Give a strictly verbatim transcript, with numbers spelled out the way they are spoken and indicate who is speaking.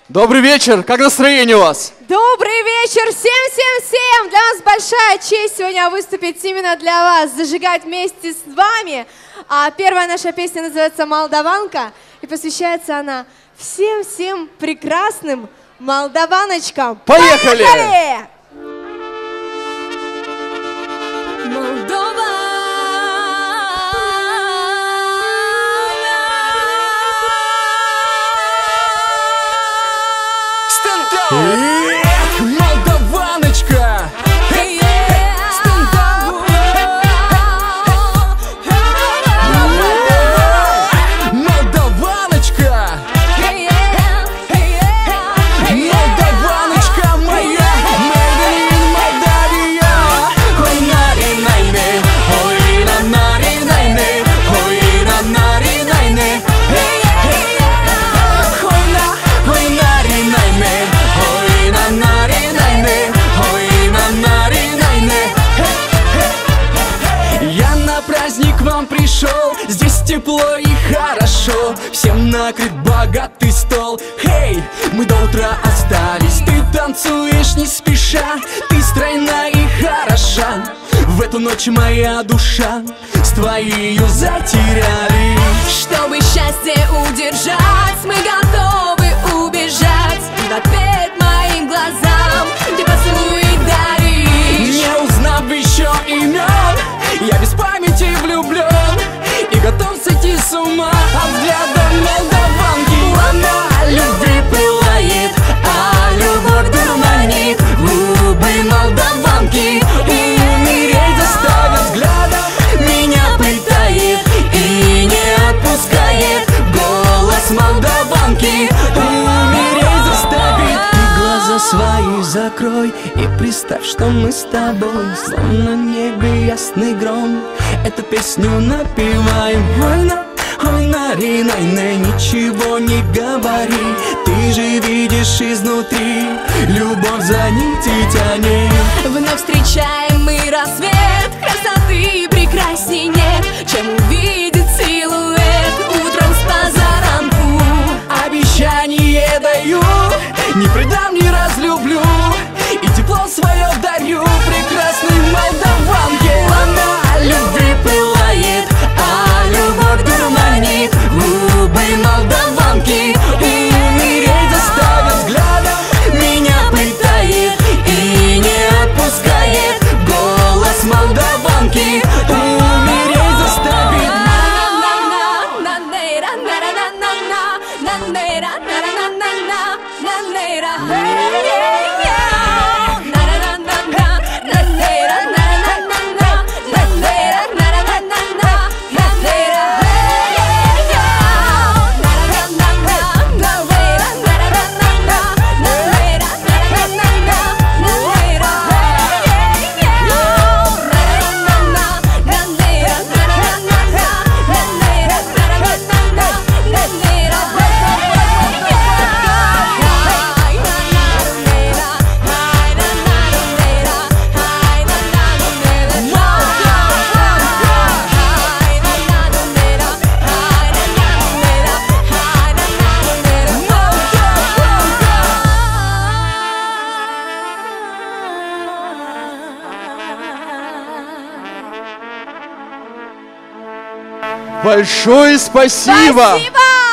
Speaker 1: Добрый вечер, как настроение у вас?
Speaker 2: Добрый вечер всем-всем-всем! Для нас большая честь сегодня выступить именно для вас, зажигать вместе с вами. А первая наша песня называется «Молдаванка», и посвящается она всем-всем прекрасным молдаваночкам.
Speaker 1: Поехали!
Speaker 2: Поехали!
Speaker 3: Эх, молдаваночка! Молдаваночка! Молдаваночка моя, made in Молдавия. Ой, нари, найне, ой, на нари, найне, ой, на нари, найне. Ой, на, ой, нари, найне. Я на праздник к вам пришел, здесь тепло и хорошо, всем накрыт богатый стол. Хей, мы до утра остались, ты танцуешь не спеша, ты стройна и хороша. В эту ночь моя душа с твоею затерялись.
Speaker 4: Чтобы счастье удержать, мы готовы убежать в ответ моим глазам ты поцелуй даришь.
Speaker 3: Не узнав еще имен, я без памяти влюблен и готов сойти с ума от взгляда молдаванки. Она любви пылает, а любовь дурманит губы молдаванки. И умереть заставит взглядом, меня пытает и не отпускает голос молдаванки. Умереть заставит. Ты глаза свои закрой и представь, что мы с тобой словно в небе ясный гром. Эту песню напеваем. Ой, на, ой, нари, найне, ничего не говори. Ты же видишь изнутри, любовь за нити тянет.
Speaker 4: Вновь встречаем мы рассвет, красоты прекрасней нет, чем увидеть силуэт утром с позаранку.
Speaker 3: Обещание даю, не предам, не разлюблю, и тепло свое дарю прекрасной молдаванке. Она любви пылает, а любовь дурманит губы молдаванки. И умереть заставит взглядом, меня пытает и не отпускает голос молдаванки. Умереть заставит.
Speaker 1: Большое спасибо!
Speaker 2: Спасибо!